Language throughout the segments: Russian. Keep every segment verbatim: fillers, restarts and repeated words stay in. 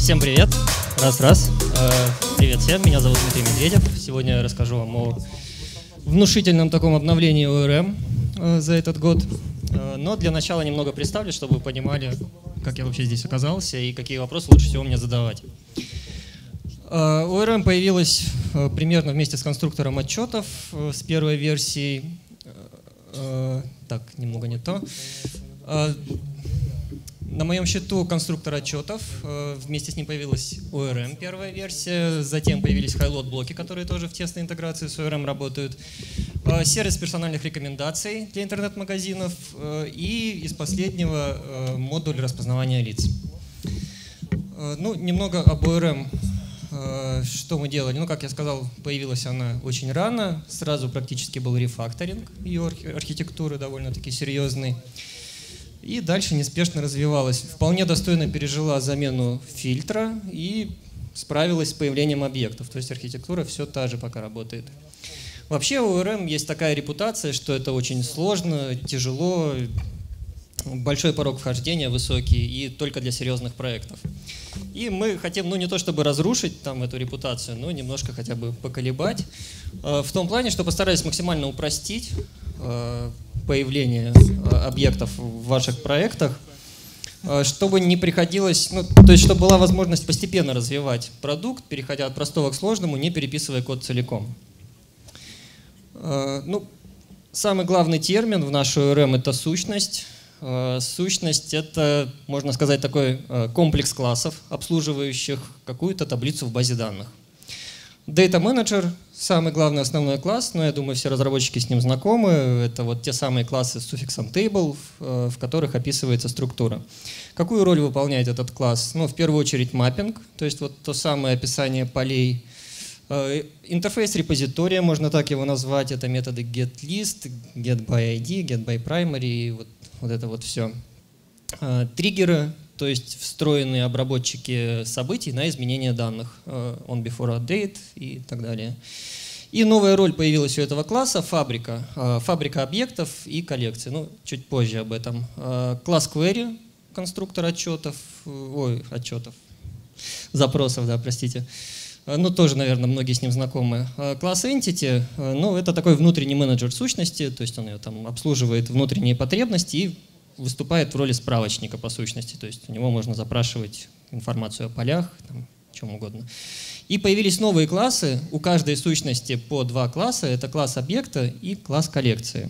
Всем привет! Раз-раз. Привет всем, меня зовут Дмитрий Медведев. Сегодня я расскажу вам о внушительном таком обновлении о эр эм за этот год. Но для начала немного представлю, чтобы вы понимали, как я вообще здесь оказался и какие вопросы лучше всего мне задавать. о эр эм появилась примерно вместе с конструктором отчетов с первой версией. Так, немного не то. На моем счету конструктор отчетов, вместе с ним появилась о эр эм первая версия, затем появились Highload блоки, которые тоже в тесной интеграции с о эр эм работают, сервис персональных рекомендаций для интернет-магазинов и из последнего модуль распознавания лиц. Ну, немного об о эр эм. Что мы делали? Ну, как я сказал, появилась она очень рано, сразу практически был рефакторинг ее архитектуры довольно-таки серьезный. И дальше неспешно развивалась. Вполне достойно пережила замену фильтра и справилась с появлением объектов. То есть архитектура все та же пока работает. Вообще у о эр эм есть такая репутация, что это очень сложно, тяжело, большой порог вхождения высокий и только для серьезных проектов. И мы хотим, ну не то чтобы разрушить там эту репутацию, но немножко хотя бы поколебать. В том плане, что постарались максимально упростить появление объектов в ваших проектах, чтобы не приходилось, ну, то есть чтобы была возможность постепенно развивать продукт, переходя от простого к сложному, не переписывая код целиком. Ну, самый главный термин в нашей о эр эм — это сущность. Сущность — это, можно сказать, такой комплекс классов, обслуживающих какую-то таблицу в базе данных. Data Manager — самый главный основной класс, но я думаю, все разработчики с ним знакомы. Это вот те самые классы с суффиксом table, в которых описывается структура. Какую роль выполняет этот класс? Ну, в первую очередь маппинг, то есть вот то самое описание полей. Интерфейс репозитория, можно так его назвать, это методы getList, getById, getByPrimary, вот, вот это вот все. Триггеры, то есть встроенные обработчики событий на изменение данных, on before update и так далее. И новая роль появилась у этого класса — фабрика. Фабрика объектов и коллекций. Ну, чуть позже об этом. Класс query, конструктор отчетов, ой, отчетов, запросов, да, простите. Ну, тоже, наверное, многие с ним знакомы. Класс entity, ну, это такой внутренний менеджер сущности, то есть он ее там обслуживает внутренние потребности и выступает в роли справочника по сущности, то есть у него можно запрашивать информацию о полях, там, чем угодно. И появились новые классы, у каждой сущности по два класса, это класс объекта и класс коллекции.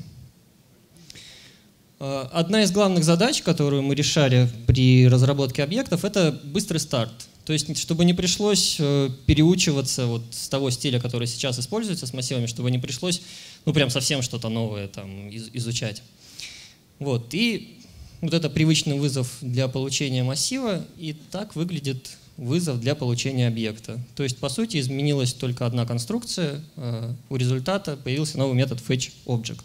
Одна из главных задач, которую мы решали при разработке объектов, это быстрый старт. То есть, чтобы не пришлось переучиваться вот с того стиля, который сейчас используется с массивами, чтобы не пришлось, ну, прям совсем что-то новое там изучать. Вот, и вот это привычный вызов для получения массива, и так выглядит вызов для получения объекта. То есть, по сути, изменилась только одна конструкция, э, у результата появился новый метод fetchObject.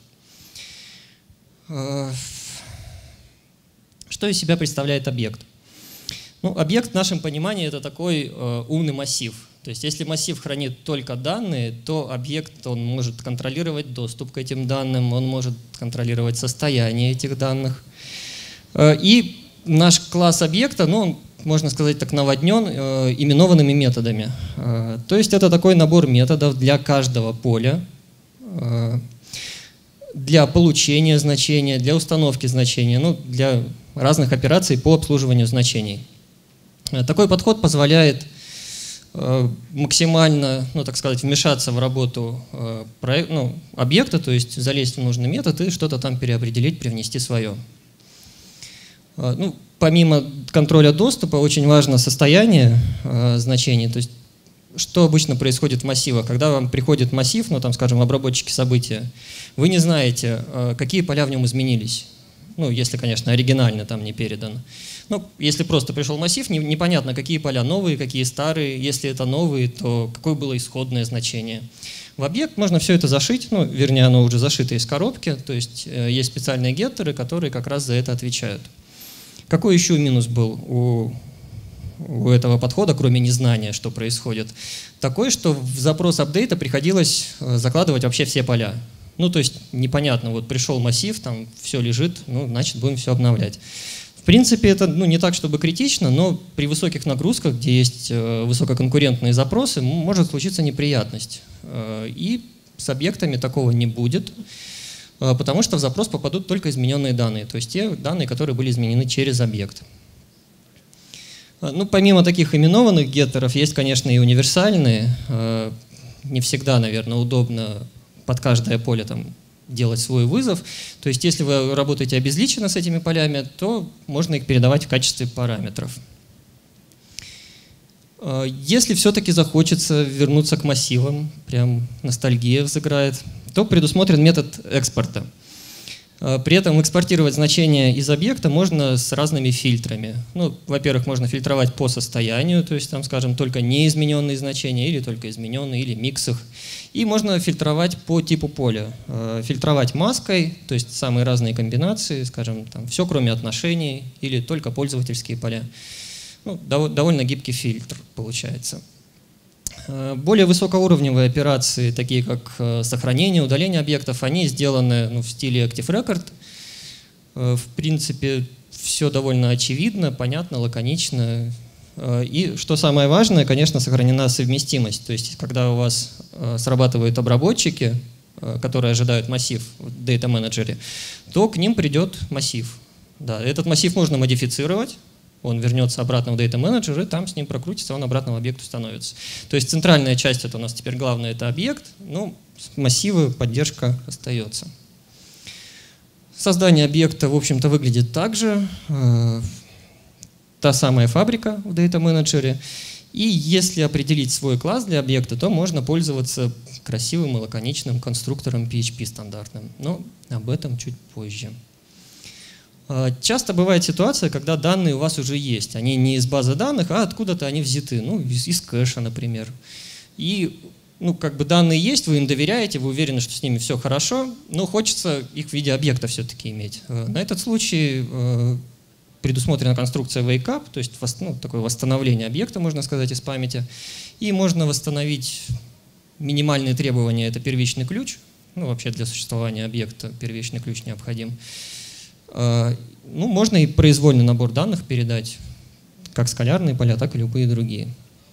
Э, что из себя представляет объект? Ну, объект в нашем понимании — это такой э, умный массив. То есть, если массив хранит только данные, то объект он может контролировать доступ к этим данным, он может контролировать состояние этих данных. И наш класс объекта, ну, он, можно сказать, так наводнен э, именованными методами. Э, то есть, это такой набор методов для каждого поля, э, для получения значения, для установки значения, ну, для разных операций по обслуживанию значений. Такой подход позволяет максимально, ну, так сказать, вмешаться в работу э, проект, ну, объекта, то есть залезть в нужный метод и что-то там переопределить, привнести свое. Э, ну, помимо контроля доступа, очень важно состояние э, значений, то есть что обычно происходит в массивах. Когда вам приходит массив, ну, там, скажем, обработчики события, вы не знаете, э, какие поля в нем изменились. Ну, если, конечно, оригинально там не передано. Ну, если просто пришел массив, не, непонятно, какие поля новые, какие старые. Если это новые, то какое было исходное значение. В объект можно все это зашить, ну, вернее, оно уже зашито из коробки, то есть э, есть специальные геттеры, которые как раз за это отвечают. Какой еще минус был у, у этого подхода, кроме незнания, что происходит? Такой, что в запрос апдейта приходилось закладывать вообще все поля. Ну, то есть непонятно, вот пришел массив, там все лежит, ну, значит, будем все обновлять. В принципе, это ну, не так, чтобы критично, но при высоких нагрузках, где есть высококонкурентные запросы, может случиться неприятность. И с объектами такого не будет, потому что в запрос попадут только измененные данные, то есть те данные, которые были изменены через объект. Ну, помимо таких именованных геттеров, есть, конечно, и универсальные. Не всегда, наверное, удобно под каждое поле там делать свой вызов. То есть если вы работаете обезличенно с этими полями, то можно их передавать в качестве параметров. Если все-таки захочется вернуться к массивам, прям ностальгия взыграет, то предусмотрен метод экспорта. При этом экспортировать значения из объекта можно с разными фильтрами. Ну, во-первых, можно фильтровать по состоянию, то есть там, скажем, только неизмененные значения или только измененные, или микс их. И можно фильтровать по типу поля. Фильтровать маской, то есть самые разные комбинации, скажем, там, все кроме отношений или только пользовательские поля. Ну, довольно гибкий фильтр получается. Более высокоуровневые операции, такие как сохранение, удаление объектов, они сделаны ну, в стиле Active Record. В принципе, все довольно очевидно, понятно, лаконично. И что самое важное, конечно, сохранена совместимость. То есть, когда у вас срабатывают обработчики, которые ожидают массив в Data Manager, то к ним придет массив. Да, этот массив можно модифицировать. Он вернется обратно в Data Manager, и там с ним прокрутится, он обратно в объект становится. То есть центральная часть, это у нас теперь главное, это объект, но массивы, поддержка остается. Создание объекта, в общем-то, выглядит так же. Та самая фабрика в Data Manager. И если определить свой класс для объекта, то можно пользоваться красивым и лаконичным конструктором пи эйч пи стандартным. Но об этом чуть позже. Часто бывает ситуация, когда данные у вас уже есть. Они не из базы данных, а откуда-то они взяты. Ну, из, из кэша, например. И ну, как бы данные есть, вы им доверяете, вы уверены, что с ними все хорошо, но хочется их в виде объекта все-таки иметь. На этот случай предусмотрена конструкция wake-up, то есть ну, такое восстановление объекта, можно сказать, из памяти. И можно восстановить минимальные требования, это первичный ключ. Ну, вообще для существования объекта первичный ключ необходим. Ну, можно и произвольный набор данных передать, как скалярные поля, так и любые другие.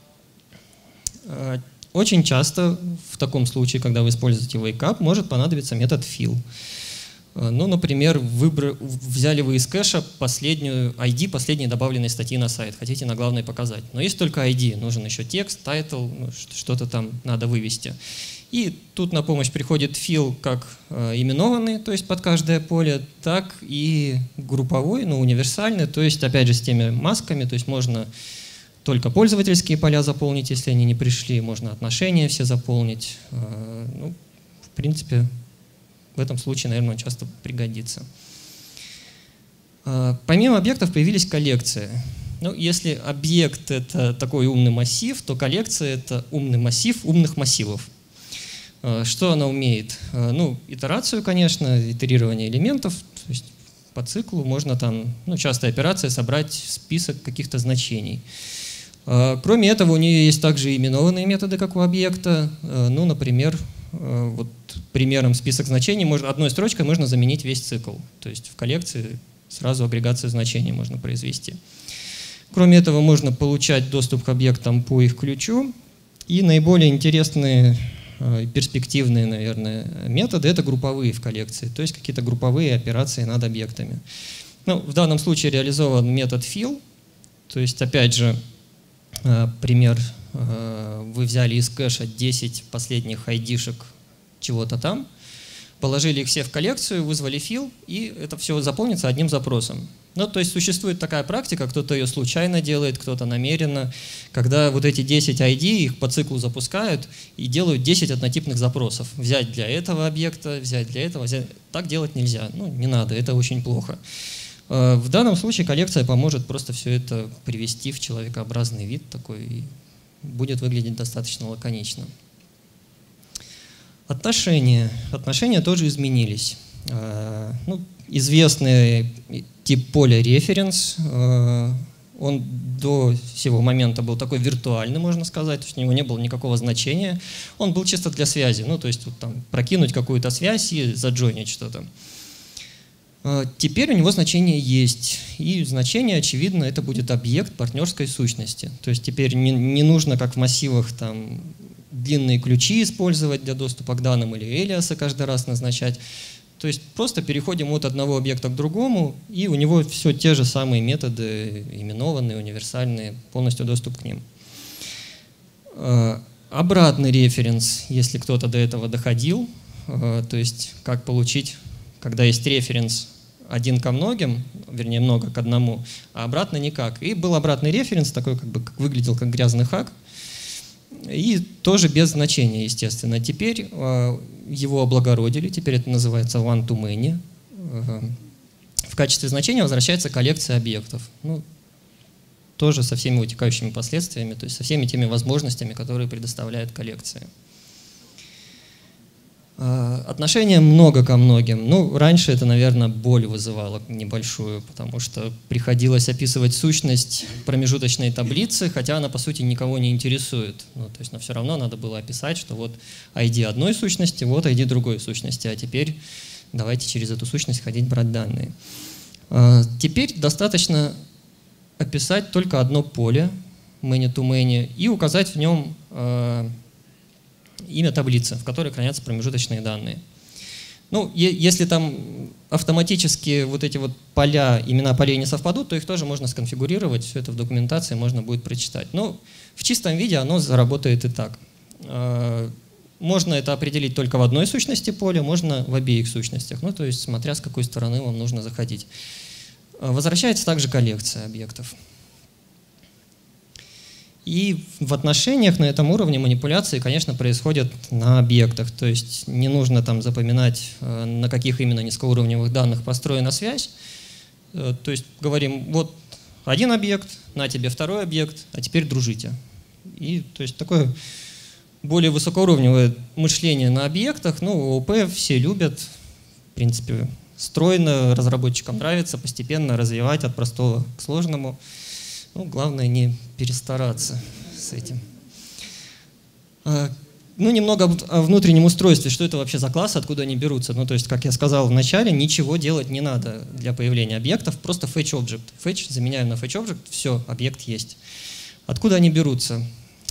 Очень часто в таком случае, когда вы используете wake-up, может понадобиться метод fill. Ну, например, выбр... взяли вы из кэша последнюю ай ди, последней добавленной статьи на сайт, хотите на главной показать. Но есть только ай ди, нужен еще текст, title, ну, что-то там надо вывести. И тут на помощь приходит fill как э, именованный, то есть под каждое поле, так и групповой, но универсальный, то есть опять же с теми масками, то есть можно только пользовательские поля заполнить, если они не пришли, можно отношения все заполнить. Э, ну, в принципе, в этом случае, наверное, он часто пригодится. Э, помимо объектов появились коллекции. Ну, если объект — это такой умный массив, то коллекция — это умный массив умных массивов. Что она умеет? Ну, итерацию, конечно, итерирование элементов, то есть по циклу можно там, ну, частая операция, собрать список каких-то значений. Кроме этого, у нее есть также именованные методы, как у объекта. Ну, например, вот примером список значений, можно, одной строчкой можно заменить весь цикл. То есть в коллекции сразу агрегацию значений можно произвести. Кроме этого, можно получать доступ к объектам по их ключу. И наиболее интересные перспективные, наверное, методы — это групповые в коллекции, то есть какие-то групповые операции над объектами. Ну, в данном случае реализован метод fill, то есть, опять же, пример, вы взяли из кэша десять последних айдишек чего-то там, положили их все в коллекцию, вызвали fill, и это все заполнится одним запросом. Ну, то есть существует такая практика, кто-то ее случайно делает, кто-то намеренно, когда вот эти десять ай ди, их по циклу запускают и делают десять однотипных запросов. Взять для этого объекта, взять для этого, взять. Так делать нельзя, ну, не надо, это очень плохо. В данном случае коллекция поможет просто все это привести в человекообразный вид такой, и будет выглядеть достаточно лаконично. Отношения. Отношения тоже изменились. Ну, известный тип поля референс, он до сего момента был такой виртуальный, можно сказать, то есть у него не было никакого значения. Он был чисто для связи, ну, то есть вот, там, прокинуть какую-то связь и заджойнить что-то. Теперь у него значение есть, и значение, очевидно, это будет объект партнерской сущности. То есть теперь не, не нужно, как в массивах, там, длинные ключи использовать для доступа к данным или элиасы каждый раз назначать. То есть просто переходим от одного объекта к другому, и у него все те же самые методы, именованные, универсальные, полностью доступ к ним. Обратный референс, если кто-то до этого доходил, то есть как получить, когда есть референс один ко многим, вернее много к одному, а обратно никак. И был обратный референс, такой как бы как выглядел как грязный хак, и тоже без значения, естественно. Теперь э, его облагородили, теперь это называется one-to-many. Э, в качестве значения возвращается коллекция объектов. Ну, тоже со всеми вытекающими последствиями, то есть со всеми теми возможностями, которые предоставляет коллекция. Отношение много ко многим. Ну, раньше это, наверное, боль вызывало небольшую, потому что приходилось описывать сущность промежуточной таблицы, хотя она, по сути, никого не интересует. Ну, то есть, но все равно надо было описать, что вот ай ди одной сущности, вот ай ди другой сущности, а теперь давайте через эту сущность ходить брать данные. Теперь достаточно описать только одно поле, many-to-many, и указать в нем имя таблицы, в которой хранятся промежуточные данные. Ну, если там автоматически вот эти вот поля, имена полей не совпадут, то их тоже можно сконфигурировать, все это в документации можно будет прочитать. Но в чистом виде оно заработает и так. Можно это определить только в одной сущности поля, можно в обеих сущностях, ну, то есть смотря с какой стороны вам нужно заходить. Возвращается также коллекция объектов. И в отношениях на этом уровне манипуляции, конечно, происходят на объектах. То есть не нужно там запоминать, на каких именно низкоуровневых данных построена связь. То есть говорим, вот один объект, на тебе второй объект, а теперь дружите. И то есть такое более высокоуровневое мышление на объектах, ну, ООП все любят, в принципе, стройно, разработчикам нравится, постепенно развивать от простого к сложному. Ну, главное не перестараться с этим. Ну, немного о внутреннем устройстве. Что это вообще за классы, откуда они берутся? Ну, то есть, как я сказал в начале, ничего делать не надо для появления объектов, просто fetch object. Fetch заменяем на fetch object, все, объект есть. Откуда они берутся?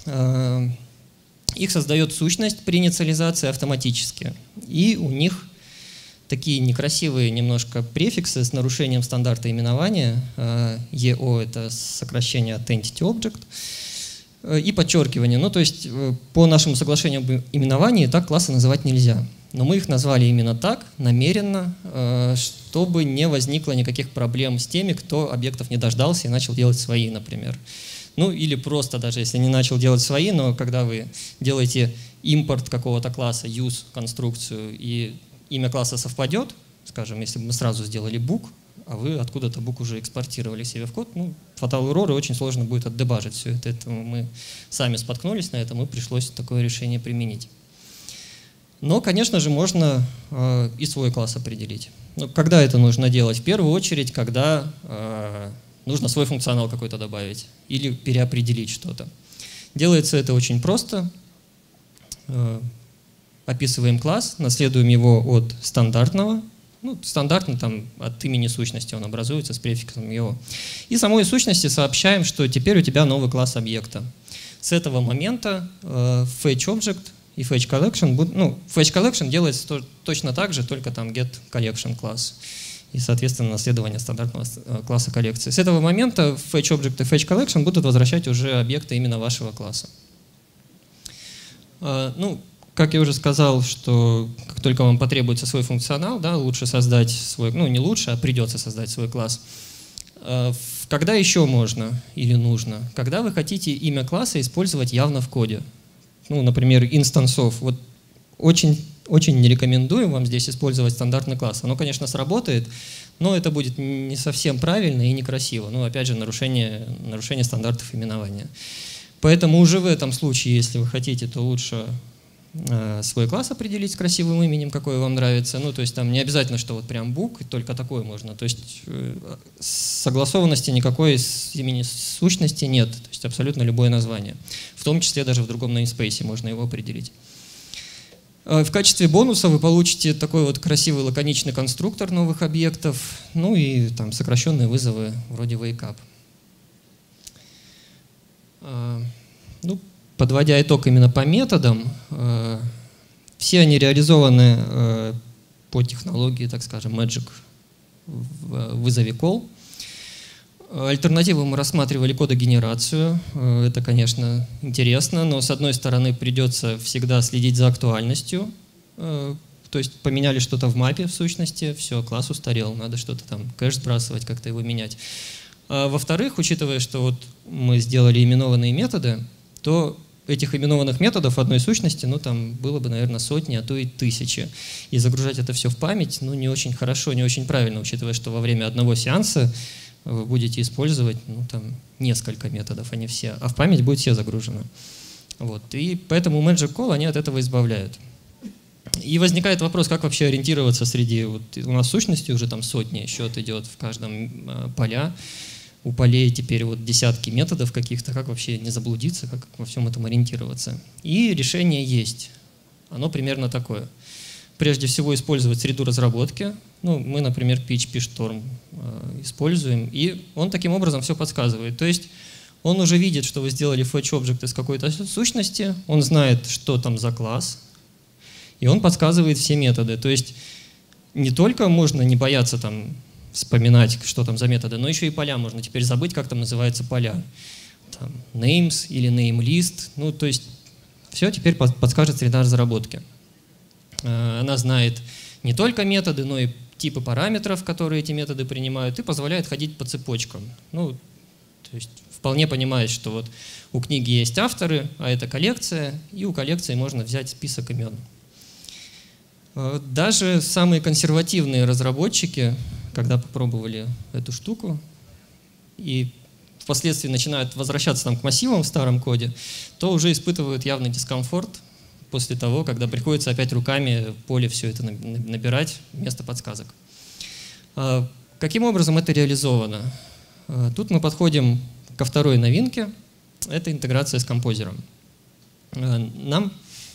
Их создает сущность при инициализации автоматически. И у них такие некрасивые немножко префиксы с нарушением стандарта именования. и о – это сокращение от Entity Object. И подчеркивание. Ну, то есть по нашему соглашению об именовании так классы называть нельзя. Но мы их назвали именно так, намеренно, чтобы не возникло никаких проблем с теми, кто объектов не дождался и начал делать свои, например. Ну, или просто даже если не начал делать свои, но когда вы делаете импорт какого-то класса, use конструкцию, и имя класса совпадет, скажем, если бы мы сразу сделали book, а вы откуда-то book уже экспортировали себе в код, ну, fatal error, и очень сложно будет отдебажить все это. это. Мы сами споткнулись на этом, и пришлось такое решение применить. Но, конечно же, можно э, и свой класс определить. Но когда это нужно делать? В первую очередь, когда э, нужно свой функционал какой-то добавить или переопределить что-то. Делается это очень просто. Э, Описываем класс, наследуем его от стандартного. Ну, стандартно там от имени сущности он образуется с префиксом его. И самой сущности сообщаем, что теперь у тебя новый класс объекта. С этого момента э, fetch object и fetch collection, будут, ну, fetch collection делается то, точно так же, только там get collection класс. И, соответственно, наследование стандартного класса коллекции. С этого момента fetch object и fetch collection будут возвращать уже объекты именно вашего класса. Э, ну, Как я уже сказал, что как только вам потребуется свой функционал, да, лучше создать свой, ну не лучше, а придется создать свой класс. Когда еще можно или нужно? Когда вы хотите имя класса использовать явно в коде. Ну, например, инстансов. Вот очень, очень не рекомендуем вам здесь использовать стандартный класс. Оно, конечно, сработает, но это будет не совсем правильно и некрасиво. Ну, опять же, нарушение, нарушение стандартов именования. Поэтому уже в этом случае, если вы хотите, то лучше свой класс определить с красивым именем, какое вам нравится. Ну, то есть там не обязательно, что вот прям book, только такое можно. То есть согласованности никакой с имени сущности нет. То есть абсолютно любое название. В том числе даже в другом namespace можно его определить. В качестве бонуса вы получите такой вот красивый лаконичный конструктор новых объектов, ну и там сокращенные вызовы вроде wake up. Ну, подводя итог именно по методам, все они реализованы по технологии, так скажем, Magic в вызове call. Альтернативу мы рассматривали кодогенерацию. Это, конечно, интересно, но с одной стороны придется всегда следить за актуальностью. То есть поменяли что-то в мапе в сущности, все, класс устарел, надо что-то там, кэш сбрасывать, как-то его менять. А во-вторых, учитывая, что вот мы сделали именованные методы, то этих именованных методов одной сущности, ну там было бы, наверное, сотни, а то и тысячи. И загружать это все в память, ну не очень хорошо, не очень правильно, учитывая, что во время одного сеанса вы будете использовать ну, там, несколько методов, а не все, а в память будет все загружено. Вот. И поэтому Magic Call они от этого избавляют. И возникает вопрос, как вообще ориентироваться среди, вот, у нас сущности уже там сотни, счет идет в каждом э, поля, у полей теперь вот десятки методов каких-то, как вообще не заблудиться, как во всем этом ориентироваться. И решение есть, оно примерно такое. Прежде всего использовать среду разработки. Ну, мы, например, пи эйч пи Storm э, используем, и он таким образом все подсказывает. То есть он уже видит, что вы сделали fetch object из какой-то сущности, он знает, что там за класс, и он подсказывает все методы. То есть не только можно не бояться там вспоминать, что там за методы, но еще и поля можно теперь забыть, как там называются поля. Там, names или name list. Ну, то есть все теперь подскажет среда разработки. Она знает не только методы, но и типы параметров, которые эти методы принимают, и позволяет ходить по цепочкам. Ну, то есть вполне понимает, что вот у книги есть авторы, а это коллекция, и у коллекции можно взять список имен. Даже самые консервативные разработчики, когда попробовали эту штуку и впоследствии начинают возвращаться там к массивам в старом коде, то уже испытывают явный дискомфорт после того, когда приходится опять руками в поле все это набирать вместо подсказок. Каким образом это реализовано? Тут мы подходим ко второй новинке. Это интеграция с композером. Нам...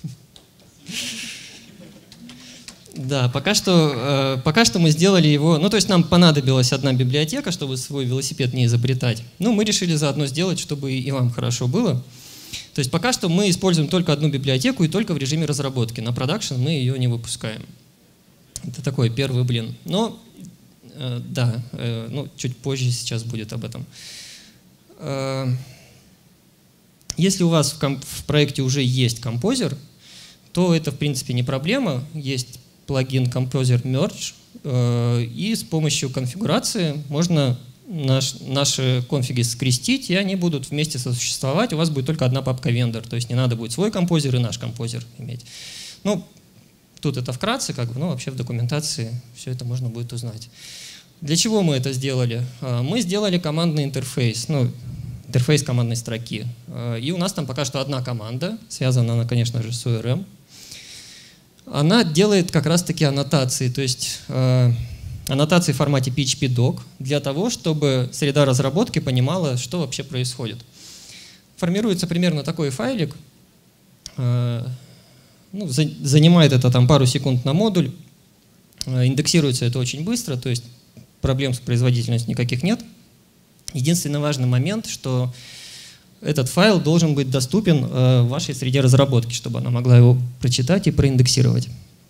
Да, пока что, пока что мы сделали его... Ну, то есть нам понадобилась одна библиотека, чтобы свой велосипед не изобретать. Ну, мы решили заодно сделать, чтобы и вам хорошо было. То есть пока что мы используем только одну библиотеку и только в режиме разработки. На продакшн мы ее не выпускаем. Это такой первый блин. Но, э, да, э, ну, чуть позже сейчас будет об этом. Э, если у вас в, комп в проекте уже есть композер, то это, в принципе, не проблема. Есть плагин Composer Merge, э, и с помощью конфигурации можно Наш, наши конфиги скрестить, и они будут вместе сосуществовать. У вас будет только одна папка vendor, то есть не надо будет свой композер и наш композер иметь. Ну, тут это вкратце, как бы, но вообще в документации все это можно будет узнать. Для чего мы это сделали? Мы сделали командный интерфейс, ну, интерфейс командной строки. И у нас там пока что одна команда, связана она, конечно же, с о эр эм. Она делает как раз-таки аннотации, то есть аннотации в формате пи эйч пи док для того, чтобы среда разработки понимала, что вообще происходит. Формируется примерно такой файлик. Ну, за, занимает это там пару секунд на модуль. Индексируется это очень быстро, то есть проблем с производительностью никаких нет. Единственный важный момент, что этот файл должен быть доступен в вашей среде разработки, чтобы она могла его прочитать и проиндексировать.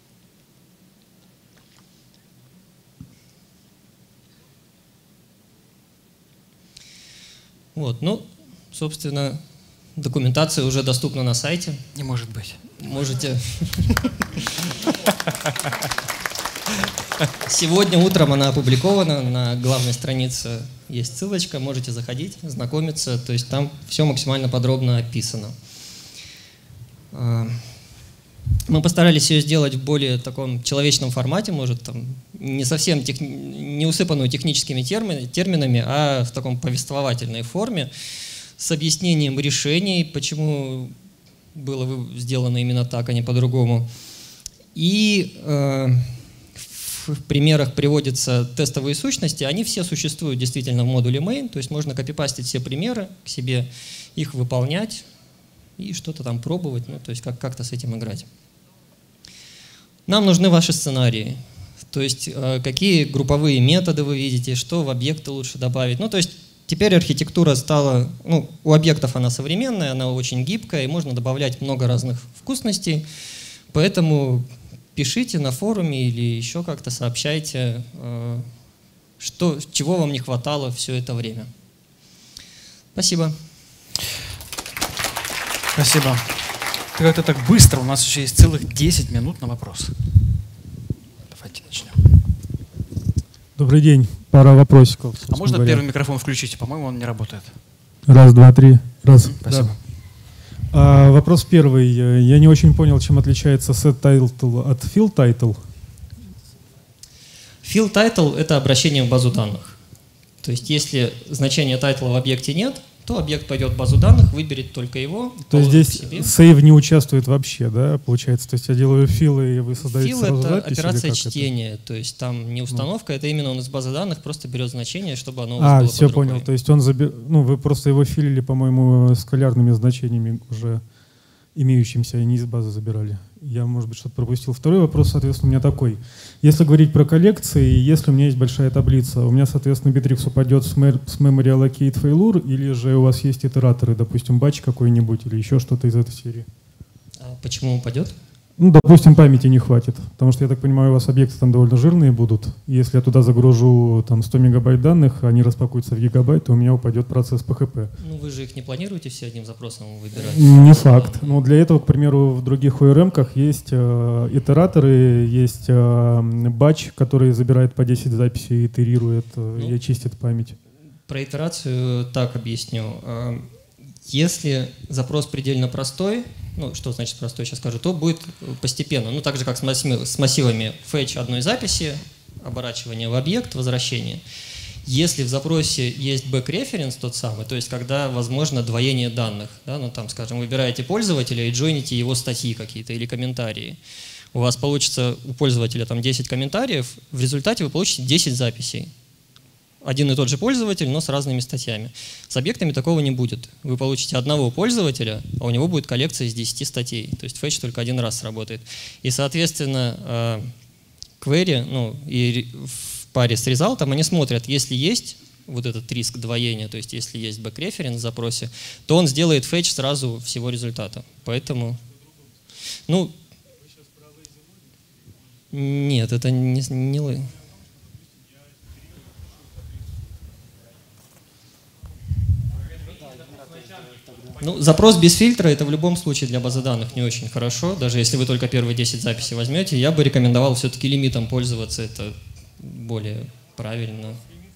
Вот, ну, собственно, документация уже доступна на сайте. Не может быть. Можете. Сегодня утром она опубликована, на главной странице есть ссылочка, можете заходить, знакомиться, то есть там все максимально подробно описано. Мы постарались ее сделать в более таком человечном формате, может, там, не совсем тех, не усыпанную техническими термин, терминами, а в таком повествовательной форме, с объяснением решений, почему было сделано именно так, а не по-другому. И э, в примерах приводятся тестовые сущности, они все существуют действительно в модуле main, то есть можно копипастить все примеры к себе, их выполнять и что-то там пробовать, ну, то есть как- как-то с этим играть. Нам нужны ваши сценарии. То есть какие групповые методы вы видите, что в объекты лучше добавить. Ну, то есть теперь архитектура стала, ну, у объектов она современная, она очень гибкая, и можно добавлять много разных вкусностей. Поэтому пишите на форуме или еще как-то сообщайте, что, чего вам не хватало все это время. Спасибо. Спасибо. Как-то так быстро, у нас еще есть целых десять минут на вопрос. Давайте начнем. Добрый день. Пара вопросиков. А можно говоря. первый микрофон включить? По-моему, он не работает. Раз, два, три. Раз. Спасибо. Да. А, вопрос первый. Я не очень понял, чем отличается set title от field title. Field title — это обращение в базу данных. То есть если значения тайтла в объекте нет, то объект пойдет в базу данных, выберет только его. То есть здесь save не участвует вообще, да, получается? То есть я делаю филы, и вы создаете Фил сразу — это запись, операция или как чтения, это? То есть там не установка, ну. это именно он из базы данных просто берет значение, чтобы оно у вас А, было все под рукой. понял. То есть он заби... ну, вы просто его филили, по-моему, скалярными значениями уже имеющимся, и не из базы забирали. Я, может быть, что-то пропустил. Второй вопрос, соответственно, у меня такой. Если говорить про коллекции, если у меня есть большая таблица, у меня, соответственно, Bittrex упадет с memory allocate failure, или же у вас есть итераторы, допустим, батч какой-нибудь или еще что-то из этой серии? А почему упадет? Ну, допустим, памяти не хватит, потому что, я так понимаю, у вас объекты там довольно жирные будут. Если я туда загружу там сто мегабайт данных, они распакуются в гигабайт, то у меня упадет процесс пэ хэ пэ. Ну, вы же их не планируете все одним запросом выбирать? Не факт. Но для этого, к примеру, в других о эр эм-ках есть э, итераторы, есть э, батч, который забирает по десять записей, итерирует э, ну, и очистит память. Про итерацию так объясню. Если запрос предельно простой, ну, что значит простой, сейчас скажу, то будет постепенно. Ну, так же, как с массивами fetch одной записи, оборачивание в объект, возвращение. Если в запросе есть back-reference тот самый, то есть когда возможно двоение данных, да, ну, там, скажем, выбираете пользователя и джойните его статьи какие-то или комментарии, у вас получится у пользователя там десять комментариев, в результате вы получите десять записей. Один и тот же пользователь, но с разными статьями. С объектами такого не будет. Вы получите одного пользователя, а у него будет коллекция из десяти статей. То есть fetch только один раз сработает. И, соответственно, query, ну, и в паре с результатом они смотрят, если есть вот этот риск двоения, то есть если есть back-reference в запросе, то он сделает fetch сразу всего результата. Поэтому, ну, нет, это не, не Ну, запрос без фильтра — это в любом случае для базы данных не очень хорошо. Даже если вы только первые десять записей возьмете, я бы рекомендовал все-таки лимитом пользоваться. Это более правильно.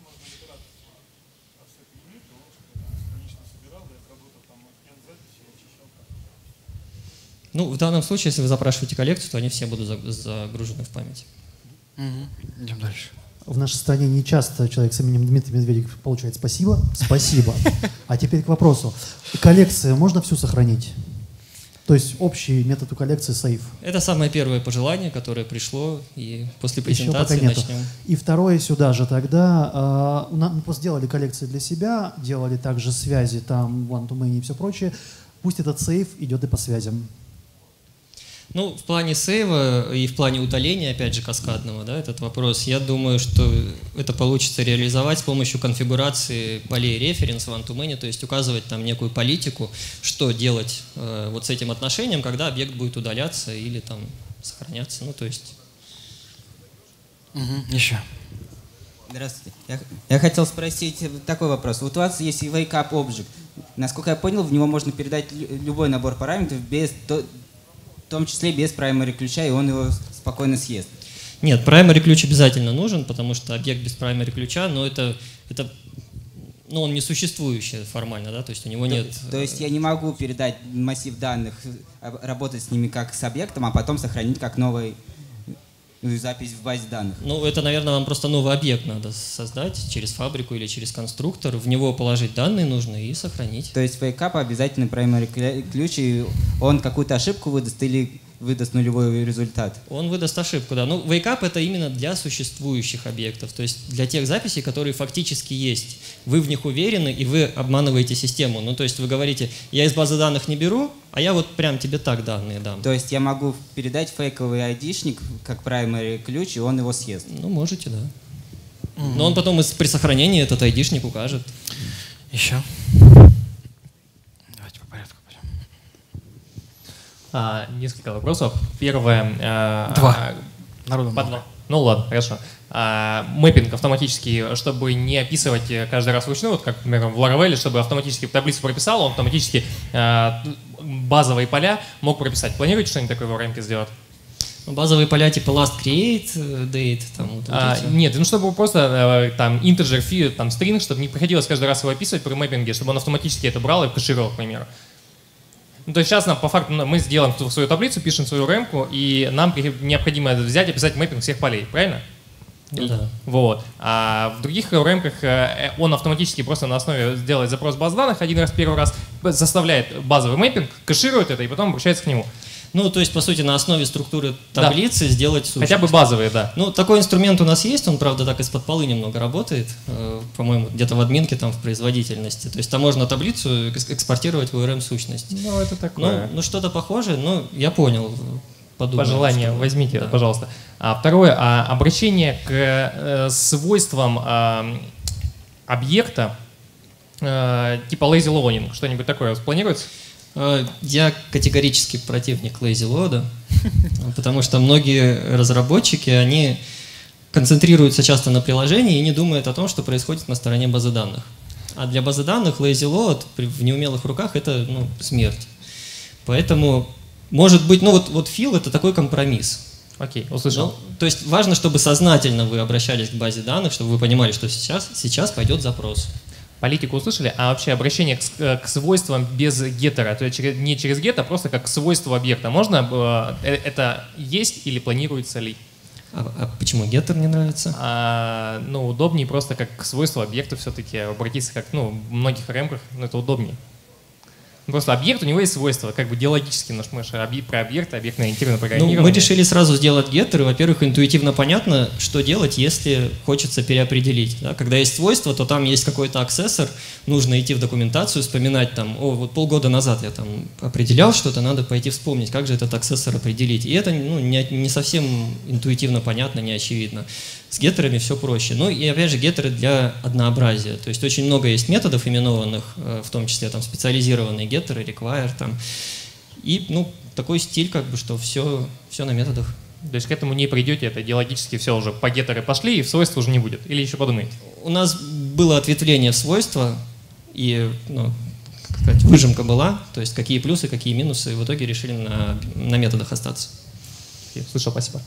Ну, в данном случае, если вы запрашиваете коллекцию, то они все будут загружены в память. Угу. Идем дальше. В нашей стране не часто человек с именем Дмитрий Медведев получает спасибо. Спасибо. А теперь к вопросу. Коллекцию можно всю сохранить? То есть общий метод у коллекции сейф. Это самое первое пожелание, которое пришло, и после презентации начнем. И второе сюда же тогда. Э, мы сделали коллекции для себя, делали также связи, там, one-to-many и все прочее. Пусть этот сейф идет и по связям. Ну, в плане сейва и в плане удаления, опять же, каскадного, да, этот вопрос, я думаю, что это получится реализовать с помощью конфигурации полей референс, one-to-many, то есть указывать там некую политику, что делать э, вот с этим отношением, когда объект будет удаляться или там сохраняться, ну, то есть… Угу. Еще. Здравствуйте. Я, я хотел спросить такой вопрос. Вот у вас есть wake-up object. Насколько я понял, в него можно передать любой набор параметров без… в том числе без primary ключа, и он его спокойно съест. Нет, primary ключ обязательно нужен, потому что объект без primary ключа, но это, это ну, он несуществующий формально, да, то есть у него нет… То, то есть я не могу передать массив данных, работать с ними как с объектом, а потом сохранить как новый запись в базе данных. Ну, это, наверное, вам просто новый объект надо создать через фабрику или через конструктор, в него положить данные нужные и сохранить. То есть в wake-up обязательно primary ключ, и он какую-то ошибку выдаст или выдаст нулевой результат? Он выдаст ошибку, да. Ну, wake-up — это именно для существующих объектов, то есть для тех записей, которые фактически есть. Вы в них уверены, и вы обманываете систему. Ну, то есть вы говорите, я из базы данных не беру, а я вот прям тебе так данные дам. То есть я могу передать фейковый айдишник как primary ключ, и он его съест? Ну, можете, да. Mm-hmm. Но он потом при сохранении этот айдишник укажет. Еще? Давайте по порядку пойдем. А, несколько вопросов. Первое. А, Два. Народу по два. Ну ладно, хорошо. А, мэппинг автоматически, чтобы не описывать каждый раз вручную, вот как, например, в Laravel, чтобы автоматически таблицу прописал, он автоматически а, базовые поля мог прописать. Планируете что-нибудь такое в рамке сделать? Базовые поля типа last create, date, там вот а, эти. Нет, ну чтобы просто там integer, fee, там string, чтобы не приходилось каждый раз его описывать при мэппинге, чтобы он автоматически это брал и кэшировал, к примеру. Ну, то есть сейчас нам, по факту мы сделаем свою таблицу, пишем свою рэмку, и нам необходимо взять и описать мэппинг всех полей, правильно? Ну, да. Вот. А в других рамках он автоматически просто на основе делает запрос баз данных один раз, первый раз, заставляет базовый мэппинг, кэширует это и потом обращается к нему. Ну, то есть, по сути, на основе структуры таблицы да. сделать сущность. Хотя бы базовые, да. Ну, такой инструмент у нас есть, он, правда, так из-под полы немного работает, э, по-моему, где-то в админке, там, в производительности. То есть там можно таблицу экспортировать в о эр эм-сущность. Ну, это такое. Ну, ну что-то похожее, но я понял. Подумаю, Пожелание что... возьмите, да. пожалуйста. А второе, а, обращение к э, свойствам э, объекта э, типа lazy loading, что-нибудь такое планируется? Я категорически противник lazy load, потому что многие разработчики, они концентрируются часто на приложении и не думают о том, что происходит на стороне базы данных. А для базы данных lazy load в неумелых руках это ну, смерть. Поэтому, может быть, ну вот, вот fill — это такой компромисс. Окей, услышал. Ну, то есть важно, чтобы сознательно вы обращались к базе данных, чтобы вы понимали, что сейчас, сейчас пойдет запрос. Политику услышали, а вообще обращение к, к свойствам без геттера, то есть не через get, а просто как свойство объекта. Можно э, это есть или планируется ли? А, а почему геттер не нравится? А, ну, удобнее просто как свойство объекта все-таки обратиться, как ну, в многих рамках, ну, это удобнее. Просто объект, у него есть свойства, как бы диалогически, наш мы про объекты, объектно-ориентированное программирование. Ну, мы решили сразу сделать геттер, и, во-первых, интуитивно понятно, что делать, если хочется переопределить. Да? Когда есть свойства, то там есть какой-то аксессор, нужно идти в документацию, вспоминать там, о, вот полгода назад я там определял что-то, надо пойти вспомнить, как же этот аксессор определить. И это ну, не, не совсем интуитивно понятно, не очевидно. С геттерами все проще. Ну и опять же геттеры для однообразия. То есть очень много есть методов именованных, в том числе там специализированные геттеры, require там. И ну, такой стиль, как бы, что все, все на методах. То есть к этому не придете, это идеологически все уже по геттеры пошли, и в свойства уже не будет. Или еще подумаете? У нас было ответвление в свойства, и ну, как сказать, выжимка была, то есть какие плюсы, какие минусы, и в итоге решили на, на методах остаться. Я слышал, спасибо.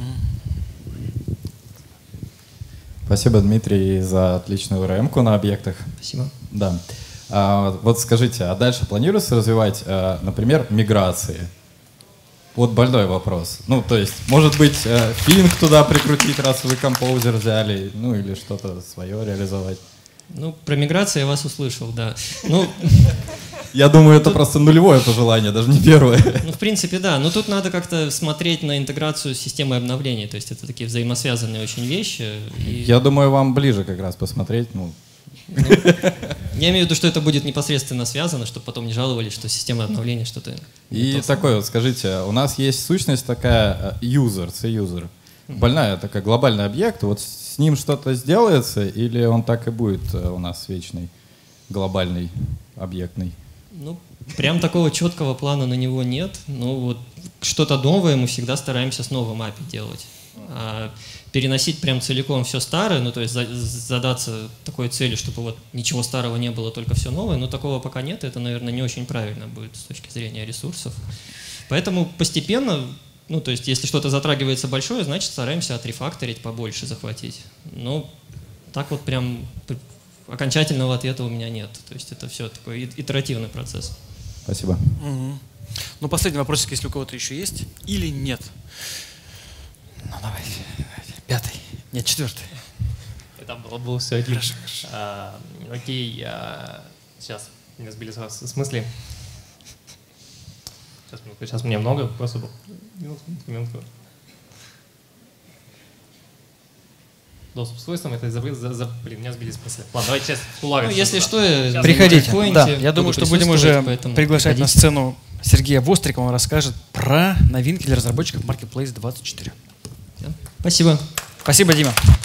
Спасибо, Дмитрий, за отличную РМ-ку на объектах. Спасибо. Да. А, вот скажите, а дальше планируется развивать, а, например, миграции? Вот больной вопрос. Ну, то есть, может быть, финг туда прикрутить, раз вы композер взяли, ну, или что-то свое реализовать? Ну, про миграцию я вас услышал, да. Ну, я думаю, это просто нулевое пожелание, даже не первое. Ну, в принципе, да. Но тут надо как-то смотреть на интеграцию с системой обновлений. То есть это такие взаимосвязанные очень вещи. И... Я думаю, вам ближе как раз посмотреть. Ну. Ну, я имею в виду, что это будет непосредственно связано, чтобы потом не жаловались, что система обновления что-то... И такой вот, скажите, у нас есть сущность такая user, C-user. Больная такая глобальный объект. Вот с ним что-то сделается или он так и будет у нас вечный, глобальный, объектный? Ну, прям такого четкого плана на него нет. Ну, вот что-то новое мы всегда стараемся с новым эй пи ай делать. А переносить прям целиком все старое, ну, то есть за, задаться такой целью, чтобы вот ничего старого не было, только все новое, но такого пока нет, это, наверное, не очень правильно будет с точки зрения ресурсов. Поэтому постепенно, ну, то есть если что-то затрагивается большое, значит, стараемся отрефакторить, побольше захватить. Ну, так вот прям... Окончательного ответа у меня нет. То есть это все такой итеративный процесс. Спасибо. Угу. Ну, последний вопросик, если у кого-то еще есть. Или нет? Ну, давайте. давайте. Пятый. Нет, четвертый. Это было, было все один. Хорошо, хорошо. А, окей, а, сейчас меня сбили с мысли. Сейчас, минутку, сейчас мне много вопросов было. Минутку, минутку. Доступ к свойствам, это за, за, за, блин, меня сбили с мысли. Ладно, давайте сейчас в кулуарах. Ну, если что, я Приходите. на Да, Point'е я думаю, буду что будем уже присутствовать, поэтому приглашать на приходите. сцену Сергея Вострикова, он расскажет про новинки для разработчиков Marketplace двадцать четыре. Спасибо. Спасибо, Дима.